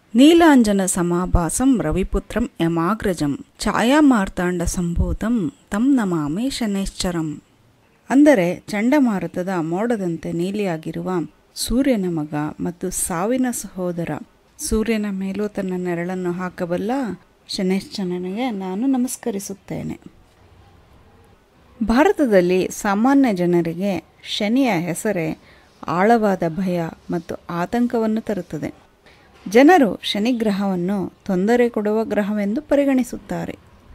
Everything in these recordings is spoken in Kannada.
ನೀಲಾಂಜನ ಸಮಾಭಾಸಂ ರವಿಪುತ್ರಂ ಯಮಾಗ್ರಜಂ ಛಾಯಾಮಾರ್ತಾಂಡ ಸಂಭೂತಂ ತಂ ನಮಾಮಿ ಶನೈಶ್ಚರಂ. ಅಂದರೆ ಚಂಡಮಾರುತದ ಮೋಡದಂತೆ ನೀಲಿಯಾಗಿರುವ ಸೂರ್ಯನ ಮಗ ಮತ್ತು ಸಾವಿನ ಸಹೋದರ, ಸೂರ್ಯನ ಮೇಲೂ ತನ್ನ ನೆರಳನ್ನು ಹಾಕಬಲ್ಲ ಶನೈಶ್ಚರನಿಗೆ ನಾನು ನಮಸ್ಕರಿಸುತ್ತೇನೆ. ಭಾರತದಲ್ಲಿ ಸಾಮಾನ್ಯ ಜನರಿಗೆ ಶನಿಯ ಹೆಸರೇ ಆಳವಾದ ಭಯ ಮತ್ತು ಆತಂಕವನ್ನು ತರುತ್ತದೆ. ಜನರು ಶನಿಗ್ರಹವನ್ನು ತೊಂದರೆ ಕೊಡುವ ಗ್ರಹವೆಂದು ಪರಿಗಣಿಸುತ್ತಾರೆ.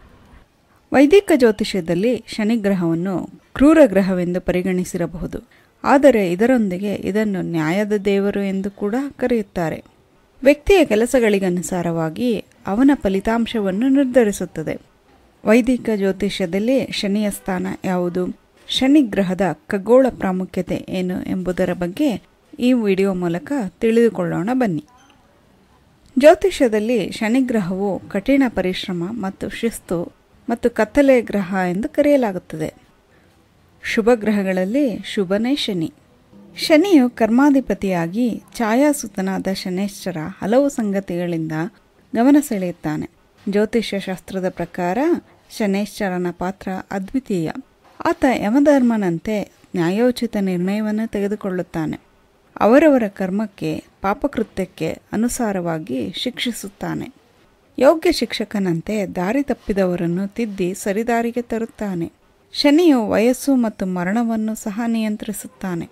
ವೈದಿಕ ಜ್ಯೋತಿಷ್ಯದಲ್ಲಿ ಶನಿಗ್ರಹವನ್ನು ಕ್ರೂರ ಗ್ರಹವೆಂದು ಪರಿಗಣಿಸಿರಬಹುದು, ಆದರೆ ಇದರೊಂದಿಗೆ ಇದನ್ನು ನ್ಯಾಯದ ದೇವರು ಎಂದು ಕೂಡ ಕರೆಯುತ್ತಾರೆ. ವ್ಯಕ್ತಿಯ ಕೆಲಸಗಳಿಗನುಸಾರವಾಗಿ ಅವನ ಫಲಿತಾಂಶವನ್ನು ನಿರ್ಧರಿಸುತ್ತದೆ. ವೈದಿಕ ಜ್ಯೋತಿಷ್ಯದಲ್ಲಿ ಶನಿಯ ಸ್ಥಾನ ಯಾವುದು, ಶನಿಗ್ರಹದ ಖಗೋಳ ಪ್ರಾಮುಖ್ಯತೆ ಏನು ಎಂಬುದರ ಬಗ್ಗೆ ಈ ವಿಡಿಯೋ ಮೂಲಕ ತಿಳಿದುಕೊಳ್ಳೋಣ ಬನ್ನಿ. ಜ್ಯೋತಿಷ್ಯದಲ್ಲಿ ಶನಿಗ್ರಹವು ಕಠಿಣ ಪರಿಶ್ರಮ ಮತ್ತು ಶಿಸ್ತು ಮತ್ತು ಕತ್ತಲೆ ಗ್ರಹ ಎಂದು ಕರೆಯಲಾಗುತ್ತದೆ. ಶುಭ ಗ್ರಹಗಳಲ್ಲಿ ಶುಭನೇ ಶನಿ. ಶನಿಯು ಕರ್ಮಾಧಿಪತಿಯಾಗಿ ಛಾಯಾಸುತನಾದ ಶನೈಶ್ಚರ ಹಲವು ಸಂಗತಿಗಳಿಂದ ಗಮನ ಸೆಳೆಯುತ್ತಾನೆ. ಜ್ಯೋತಿಷ್ಯ ಶಾಸ್ತ್ರದ ಪ್ರಕಾರ ಶನೈಶ್ಚರನ ಪಾತ್ರ ಅದ್ವಿತೀಯ. ಆತ ಯಮಧರ್ಮನಂತೆ ನ್ಯಾಯೋಚಿತ ನಿರ್ಣಯವನ್ನು ತೆಗೆದುಕೊಳ್ಳುತ್ತಾನೆ. ಅವರವರ ಕರ್ಮಕ್ಕೆ ಪಾಪಕೃತ್ಯಕ್ಕೆ ಅನುಸಾರವಾಗಿ ಶಿಕ್ಷಿಸುತ್ತಾನೆ. ಯೋಗ್ಯ ಶಿಕ್ಷಕನಂತೆ ದಾರಿ ತಪ್ಪಿದವರನ್ನು ತಿದ್ದಿ ಸರಿದಾರಿಗೆ ತರುತ್ತಾನೆ. ಶನಿಯು ವಯಸ್ಸು ಮತ್ತು ಮರಣವನ್ನು ಸಹ ನಿಯಂತ್ರಿಸುತ್ತಾನೆ.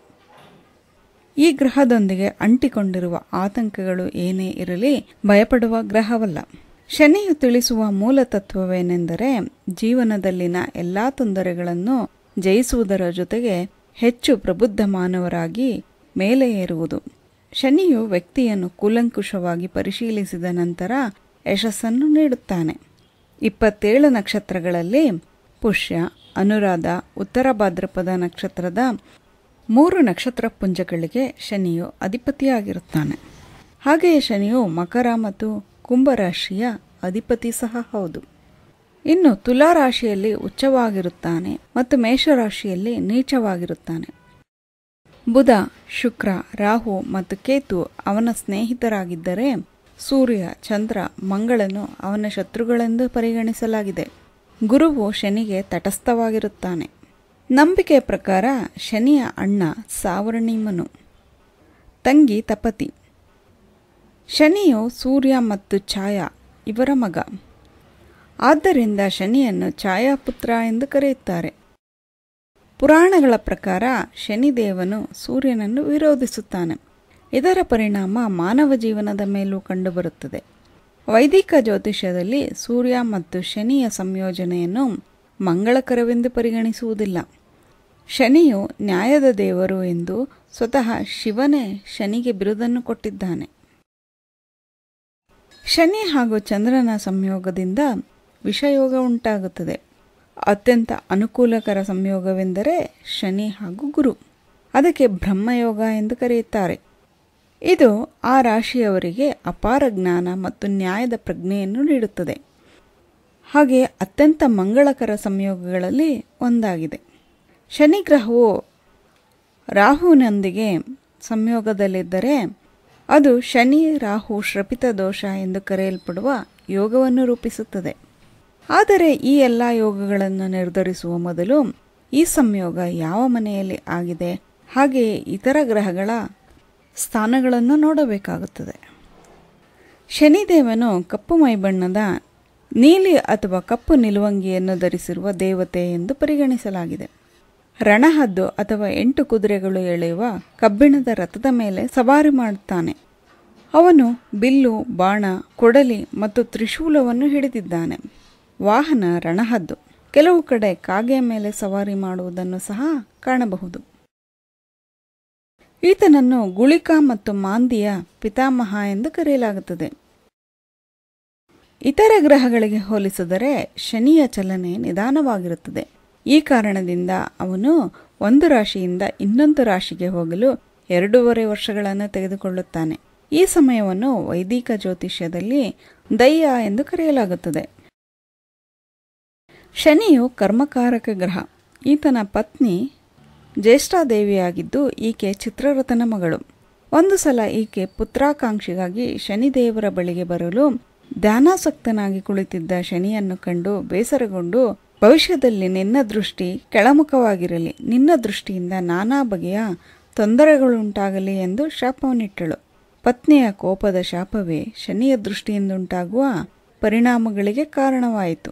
ಈ ಗ್ರಹದೊಂದಿಗೆ ಅಂಟಿಕೊಂಡಿರುವ ಆತಂಕಗಳು ಏನೇ ಇರಲಿ ಭಯಪಡುವ ಗ್ರಹವಲ್ಲ. ಶನಿಯು ತಿಳಿಸುವ ಮೂಲ ತತ್ವವೇನೆಂದರೆ ಜೀವನದಲ್ಲಿನ ಎಲ್ಲ ತೊಂದರೆಗಳನ್ನು ಜಯಿಸುವುದರ ಜೊತೆಗೆ ಹೆಚ್ಚು ಪ್ರಬುದ್ಧ ಮಾನವರಾಗಿ ಮೇಲೆ ಏರುವುದು. ಶನಿಯು ವ್ಯಕ್ತಿಯನ್ನು ಕೂಲಂಕುಷವಾಗಿ ಪರಿಶೀಲಿಸಿದ ನಂತರ ಯಶಸ್ಸನ್ನು ನೀಡುತ್ತಾನೆ. 27 ನಕ್ಷತ್ರಗಳಲ್ಲಿ ಪುಷ್ಯ, ಅನುರಾಧ, ಉತ್ತರ ಭಾದ್ರಪದ ನಕ್ಷತ್ರದ 3 ನಕ್ಷತ್ರ ಪುಂಜಗಳಿಗೆ ಶನಿಯು ಅಧಿಪತಿಯಾಗಿರುತ್ತಾನೆ. ಹಾಗೆಯೇ ಶನಿಯು ಮಕರ ಮತ್ತು ಕುಂಭರಾಶಿಯ ಅಧಿಪತಿ ಸಹ ಹೌದು. ಇನ್ನು ತುಲಾ ರಾಶಿಯಲ್ಲಿ ಉಚ್ಚವಾಗಿರುತ್ತಾನೆ ಮತ್ತು ಮೇಷರಾಶಿಯಲ್ಲಿ ನೀಚವಾಗಿರುತ್ತಾನೆ. ಬುಧ, ಶುಕ್ರ, ರಾಹು ಮತ್ತು ಕೇತು ಅವನ ಸ್ನೇಹಿತರಾಗಿದ್ದರೆ ಸೂರ್ಯ, ಚಂದ್ರ, ಮಂಗಳನು ಅವನ ಶತ್ರುಗಳೆಂದು ಪರಿಗಣಿಸಲಾಗಿದೆ. ಗುರುವು ಶನಿಗೆ ತಟಸ್ಥವಾಗಿರುತ್ತಾನೆ. ನಂಬಿಕೆಯ ಪ್ರಕಾರ ಶನಿಯ ಅಣ್ಣ ಸಾವರ್ಣಿಮನು, ತಂಗಿ ತಪತಿ. ಶನಿಯು ಸೂರ್ಯ ಮತ್ತು ಛಾಯಾ ಇವರ ಮಗ. ಆದ್ದರಿಂದ ಶನಿಯನ್ನು ಛಾಯಾಪುತ್ರ ಎಂದು ಕರೆಯುತ್ತಾರೆ. ಪುರಾಣಗಳ ಪ್ರಕಾರ ಶನಿದೇವನು ಸೂರ್ಯನನ್ನು ವಿರೋಧಿಸುತ್ತಾನೆ. ಇದರ ಪರಿಣಾಮ ಮಾನವ ಜೀವನದ ಮೇಲೂ ಕಂಡುಬರುತ್ತದೆ. ವೈದಿಕ ಜ್ಯೋತಿಷ್ಯದಲ್ಲಿ ಸೂರ್ಯ ಮತ್ತು ಶನಿಯ ಸಂಯೋಜನೆಯನ್ನು ಮಂಗಳಕರವೆಂದು ಪರಿಗಣಿಸುವುದಿಲ್ಲ. ಶನಿಯು ನ್ಯಾಯದ ದೇವರು ಎಂದು ಸ್ವತಃ ಶಿವನೇ ಶನಿಗೆ ಬಿರುದನ್ನು ಕೊಟ್ಟಿದ್ದಾನೆ. ಶನಿ ಹಾಗೂ ಚಂದ್ರನ ಸಂಯೋಗದಿಂದ ವಿಷಯೋಗ ಉಂಟಾಗುತ್ತದೆ. ಅತ್ಯಂತ ಅನುಕೂಲಕರ ಸಂಯೋಗವೆಂದರೆ ಶನಿ ಹಾಗೂ ಗುರು. ಅದಕ್ಕೆ ಬ್ರಹ್ಮಯೋಗ ಎಂದು ಕರೆಯುತ್ತಾರೆ. ಇದು ಆ ರಾಶಿಯವರಿಗೆ ಅಪಾರ ಜ್ಞಾನ ಮತ್ತು ನ್ಯಾಯದ ಪ್ರಜ್ಞೆಯನ್ನು ನೀಡುತ್ತದೆ. ಹಾಗೆಯೇ ಅತ್ಯಂತ ಮಂಗಳಕರ ಸಂಯೋಗಗಳಲ್ಲಿ ಒಂದಾಗಿದೆ. ಶನಿಗ್ರಹವು ರಾಹುವಿನೊಂದಿಗೆ ಸಂಯೋಗದಲ್ಲಿದ್ದರೆ ಅದು ಶನಿ ರಾಹು ಶ್ರಪಿತ ದೋಷ ಎಂದು ಕರೆಯಲ್ಪಡುವ ಯೋಗವನ್ನು ರೂಪಿಸುತ್ತದೆ. ಆದರೆ ಈ ಎಲ್ಲ ಯೋಗಗಳನ್ನು ನಿರ್ಧರಿಸುವ ಮೊದಲು ಈ ಸಂಯೋಗ ಯಾವ ಮನೆಯಲ್ಲಿ ಆಗಿದೆ, ಹಾಗೆಯೇ ಇತರ ಗ್ರಹಗಳ ಸ್ಥಾನಗಳನ್ನು ನೋಡಬೇಕಾಗುತ್ತದೆ. ಶನಿದೇವನು ಕಪ್ಪು ಮೈಬಣ್ಣದ ನೀಲಿ ಅಥವಾ ಕಪ್ಪು ನಿಲುವಂಗಿಯನ್ನು ಧರಿಸಿರುವ ದೇವತೆ ಎಂದು ಪರಿಗಣಿಸಲಾಗಿದೆ. ರಣಹದ್ದು ಅಥವಾ 8 ಕುದುರೆಗಳು ಎಳೆಯುವ ಕಬ್ಬಿಣದ ರಥದ ಮೇಲೆ ಸವಾರಿ ಮಾಡುತ್ತಾನೆ. ಅವನು ಬಿಲ್ಲು, ಬಾಣ, ಕೊಡಲಿ ಮತ್ತು ತ್ರಿಶೂಲವನ್ನು ಹಿಡಿದಿದ್ದಾನೆ. ವಾಹನ ರಣಹದ್ದು. ಕೆಲವು ಕಡೆ ಕಾಗೆಯ ಮೇಲೆ ಸವಾರಿ ಮಾಡುವುದನ್ನು ಸಹ ಕಾಣಬಹುದು. ಈತನನ್ನು ಗುಳಿಕ ಮತ್ತು ಮಾಂದಿಯ ಪಿತಾಮಹ ಎಂದು ಕರೆಯಲಾಗುತ್ತದೆ. ಇತರ ಗ್ರಹಗಳಿಗೆ ಹೋಲಿಸಿದರೆ ಶನಿಯ ಚಲನೆ ನಿಧಾನವಾಗಿರುತ್ತದೆ. ಈ ಕಾರಣದಿಂದ ಅವನು ಒಂದು ರಾಶಿಯಿಂದ ಇನ್ನೊಂದು ರಾಶಿಗೆ ಹೋಗಲು 2.5 ವರ್ಷಗಳನ್ನು ತೆಗೆದುಕೊಳ್ಳುತ್ತಾನೆ. ಈ ಸಮಯವನ್ನು ವೈದಿಕ ಜ್ಯೋತಿಷ್ಯದಲ್ಲಿ ದಯ್ಯ ಎಂದು ಕರೆಯಲಾಗುತ್ತದೆ. ಶನಿಯು ಕರ್ಮಕಾರಕ ಗ್ರಹ. ಈತನ ಪತ್ನಿ ಜ್ಯೇಷ್ಠಾದೇವಿಯಾಗಿದ್ದು ಈಕೆ ಚಿತ್ರರಥನ ಮಗಳು. ಒಂದು ಸಲ ಈಕೆ ಪುತ್ರಾಕಾಂಕ್ಷಿಗಾಗಿ ಶನಿದೇವರ ಬಳಿಗೆ ಬರಲು ಧ್ಯಾನಾಸಕ್ತನಾಗಿ ಕುಳಿತಿದ್ದ ಶನಿಯನ್ನು ಕಂಡು ಬೇಸರಗೊಂಡು, ಭವಿಷ್ಯದಲ್ಲಿ ನಿನ್ನ ದೃಷ್ಟಿ ಕೆಳಮುಖವಾಗಿರಲಿ, ನಿನ್ನ ದೃಷ್ಟಿಯಿಂದ ನಾನಾ ಬಗೆಯ ತೊಂದರೆಗಳುಂಟಾಗಲಿ ಎಂದು ಶಾಪವನ್ನಿಟ್ಟಳು. ಪತ್ನಿಯ ಕೋಪದ ಶಾಪವೇ ಶನಿಯ ದೃಷ್ಟಿಯಿಂದುಂಟಾಗುವ ಪರಿಣಾಮಗಳಿಗೆ ಕಾರಣವಾಯಿತು.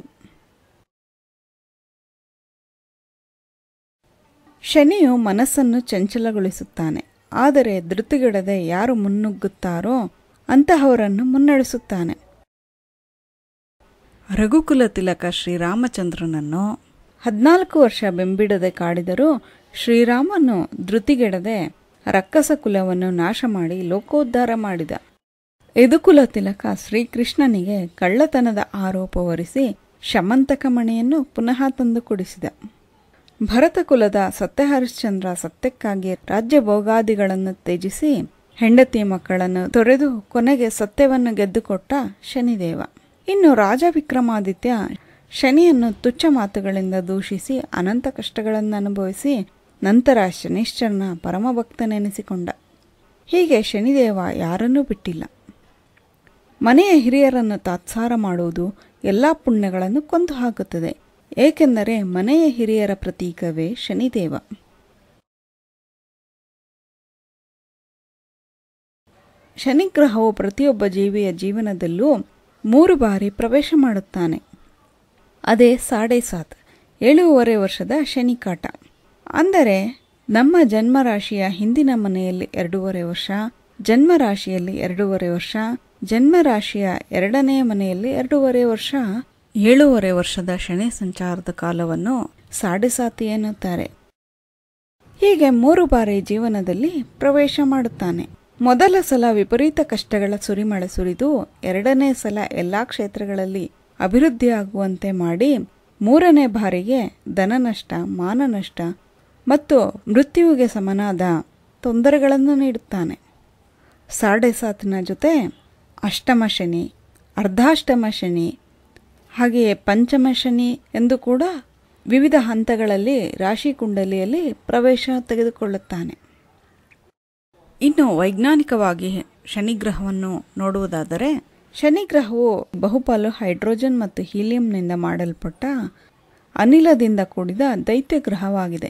ಶನಿಯು ಮನಸ್ಸನ್ನು ಚಂಚಲಗೊಳಿಸುತ್ತಾನೆ, ಆದರೆ ಧೃತಿಗೆಡದೆ ಯಾರು ಮುನ್ನುಗ್ಗುತ್ತಾರೋ ಅಂತಹವರನ್ನು ಮುನ್ನಡೆಸುತ್ತಾನೆ. ರಘುಕುಲ ತಿಲಕ ಶ್ರೀರಾಮಚಂದ್ರನನ್ನು 14 ವರ್ಷ ಬೆಂಬಿಡದೆ ಕಾಡಿದರೂ ಶ್ರೀರಾಮನು ಧೃತಿಗೆಡದೆ ರಕ್ಕಸ ಕುಲವನ್ನು ನಾಶ ಮಾಡಿ ಲೋಕೋದ್ಧಾರ ಮಾಡಿದ. ಯದುಕುಲ ತಿಲಕ ಶ್ರೀಕೃಷ್ಣನಿಗೆ ಕಳ್ಳತನದ ಆರೋಪ ಹೊರಿಸಿ ಶಮಂತಕ ಮಣಿಯನ್ನು ಪುನಃ ತಂದು ಕೊಡಿಸಿದ. ಭರತಕುಲದ ಸತ್ಯಹರಿಶ್ಚಂದ್ರ ಸತ್ಯಕ್ಕಾಗಿ ರಾಜ್ಯ ಭೋಗಾದಿಗಳನ್ನು ತ್ಯಜಿಸಿ ಹೆಂಡತಿ ಮಕ್ಕಳನ್ನು ತೊರೆದು ಕೊನೆಗೆ ಸತ್ಯವನ್ನು ಗೆದ್ದುಕೊಟ್ಟ ಶನಿದೇವ. ಇನ್ನು ರಾಜ ವಿಕ್ರಮಾದಿತ್ಯ ಶನಿಯನ್ನು ತುಚ್ಛ ಮಾತುಗಳಿಂದ ದೂಷಿಸಿ ಅನಂತ ಕಷ್ಟಗಳನ್ನು ಅನುಭವಿಸಿ ನಂತರ ಶನಿಶ್ಚರನ ಪರಮಭಕ್ತನೆನಿಸಿಕೊಂಡ. ಹೀಗೆ ಶನಿದೇವ ಯಾರನ್ನೂ ಬಿಟ್ಟಿಲ್ಲ. ಮನೆಯ ಹಿರಿಯರನ್ನು ತಾತ್ಸಾರ ಮಾಡುವುದು ಎಲ್ಲ ಪುಣ್ಯಗಳನ್ನು ಕೊಂದು ಹಾಕುತ್ತದೆ, ಏಕೆಂದರೆ ಮನೆಯ ಹಿರಿಯರ ಪ್ರತೀಕವೇ ಶನಿದೇವ. ಶನಿಗ್ರಹವು ಪ್ರತಿಯೊಬ್ಬ ಜೀವಿಯ ಜೀವನದಲ್ಲೂ 3 ಬಾರಿ ಪ್ರವೇಶ ಮಾಡುತ್ತಾನೆ. ಅದೇ 7.5 7.5 ವರ್ಷದ ಶನಿಕಾಟ. ಅಂದರೆ ನಮ್ಮ ಜನ್ಮರಾಶಿಯ ಹಿಂದಿನ ಮನೆಯಲ್ಲಿ 2.5 ವರ್ಷ, ಜನ್ಮರಾಶಿಯಲ್ಲಿ 2.5 ವರ್ಷ, ಜನ್ಮರಾಶಿಯ 2ನೇ ಮನೆಯಲ್ಲಿ 2.5 ವರ್ಷ, 7.5 ವರ್ಷದ ಶನಿ ಸಂಚಾರದ ಕಾಲವನ್ನು 7.5 ಎನ್ನುತ್ತಾರೆ. ಹೀಗೆ 3 ಬಾರಿ ಜೀವನದಲ್ಲಿ ಪ್ರವೇಶ ಮಾಡುತ್ತಾನೆ. ಮೊದಲ ಸಲ ವಿಪರೀತ ಕಷ್ಟಗಳ ಸುರಿಮಳೆ ಸುರಿದು 2ನೇ ಸಲ ಎಲ್ಲ ಕ್ಷೇತ್ರಗಳಲ್ಲಿ ಅಭಿವೃದ್ಧಿಯಾಗುವಂತೆ ಮಾಡಿ 3ನೇ ಬಾರಿಗೆ ಧನನಷ್ಟ, ಮಾನನಷ್ಟ ಮತ್ತು ಮೃತ್ಯುವಿಗೆ ಸಮನಾದ ತೊಂದರೆಗಳನ್ನು ನೀಡುತ್ತಾನೆ. 7.5 ಜೊತೆ ಅಷ್ಟಮ ಶನಿ, ಅರ್ಧಾಷ್ಟಮ ಶನಿ, ಹಾಗೆಯೇ ಪಂಚಮ ಶನಿ ಎಂದು ಕೂಡ ವಿವಿಧ ಹಂತಗಳಲ್ಲಿ ರಾಶಿ ಕುಂಡಲಿಯಲ್ಲಿ ಪ್ರವೇಶ ತೆಗೆದುಕೊಳ್ಳುತ್ತಾನೆ. ಇನ್ನು ವೈಜ್ಞಾನಿಕವಾಗಿ ಶನಿಗ್ರಹವನ್ನು ನೋಡುವುದಾದರೆ, ಶನಿಗ್ರಹವು ಬಹುಪಾಲು ಹೈಡ್ರೋಜನ್ ಮತ್ತು ಹೀಲಿಯಂನಿಂದ ಮಾಡಲ್ಪಟ್ಟ ಅನಿಲದಿಂದ ಕೂಡಿದ ದೈತ್ಯ ಗ್ರಹವಾಗಿದೆ.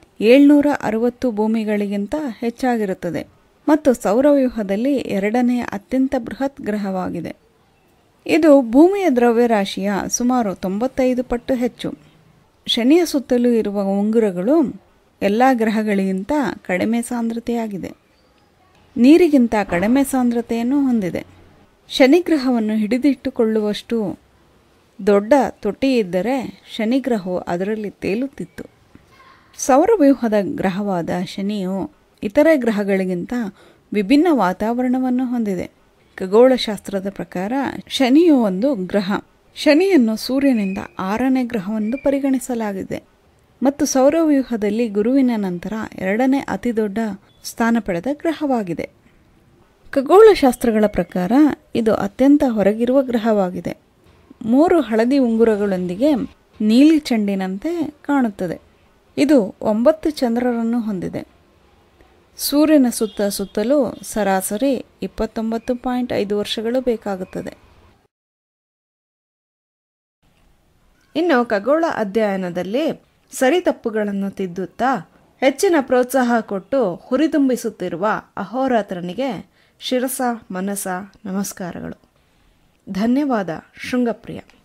760 ಭೂಮಿಗಳಿಗಿಂತ ಹೆಚ್ಚಾಗಿರುತ್ತದೆ ಮತ್ತು ಸೌರವ್ಯೂಹದಲ್ಲಿ 2ನೇ ಅತ್ಯಂತ ಬೃಹತ್ ಗ್ರಹವಾಗಿದೆ. ಇದು ಭೂಮಿಯ ದ್ರವ್ಯರಾಶಿಯ ಸುಮಾರು 95 ಪಟ್ಟು ಹೆಚ್ಚು. ಶನಿಯ ಸುತ್ತಲೂ ಇರುವ ಉಂಗುರಗಳು ಎಲ್ಲ ಗ್ರಹಗಳಿಗಿಂತ ಕಡಿಮೆ ಸಾಂದ್ರತೆಯಾಗಿದೆ, ನೀರಿಗಿಂತ ಕಡಿಮೆ ಸಾಂದ್ರತೆಯನ್ನು ಹೊಂದಿದೆ. ಶನಿಗ್ರಹವನ್ನು ಹಿಡಿದಿಟ್ಟುಕೊಳ್ಳುವಷ್ಟು ದೊಡ್ಡ ತೊಟ್ಟಿಯಿದ್ದರೆ ಶನಿಗ್ರಹವು ಅದರಲ್ಲಿ ತೇಲುತ್ತಿತ್ತು. ಸೌರವ್ಯೂಹದ ಗ್ರಹವಾದ ಶನಿಯು ಇತರೆ ಗ್ರಹಗಳಿಗಿಂತ ವಿಭಿನ್ನ ವಾತಾವರಣವನ್ನು ಹೊಂದಿದೆ. ಖಗೋಳಶಾಸ್ತ್ರದ ಪ್ರಕಾರ ಶನಿಯು ಒಂದು ಗ್ರಹ. ಶನಿಯನ್ನು ಸೂರ್ಯನಿಂದ 6ನೇ ಗ್ರಹವೆಂದು ಪರಿಗಣಿಸಲಾಗಿದೆ ಮತ್ತು ಸೌರವ್ಯೂಹದಲ್ಲಿ ಗುರುವಿನ ನಂತರ 2ನೇ ಅತಿದೊಡ್ಡ ಸ್ಥಾನ ಪಡೆದ ಗ್ರಹವಾಗಿದೆ. ಖಗೋಳಶಾಸ್ತ್ರಗಳ ಪ್ರಕಾರ ಇದು ಅತ್ಯಂತ ಹೊರಗಿರುವ ಗ್ರಹವಾಗಿದೆ. 3 ಹಳದಿ ಉಂಗುರಗಳೊಂದಿಗೆ ನೀಲಿ ಚೆಂಡಿನಂತೆ ಕಾಣುತ್ತದೆ. ಇದು 9 ಚಂದ್ರರನ್ನು ಹೊಂದಿದೆ. ಸೂರ್ಯನ ಸುತ್ತಲೂ ಸರಾಸರಿ 29.5 ವರ್ಷಗಳು ಬೇಕಾಗುತ್ತದೆ. ಇನ್ನು ಖಗೋಳ ಅಧ್ಯಯನದಲ್ಲಿ ಸರಿತಪ್ಪುಗಳನ್ನು ತಿದ್ದುತ್ತಾ ಹೆಚ್ಚಿನ ಪ್ರೋತ್ಸಾಹ ಕೊಟ್ಟು ಹುರಿದುಂಬಿಸುತ್ತಿರುವ ಅಹೋರಾತ್ರನಿಗೆ ಶಿರಸ ಮನಸ ನಮಸ್ಕಾರಗಳು. ಧನ್ಯವಾದ. ಶೃಂಗಪ್ರಿಯ.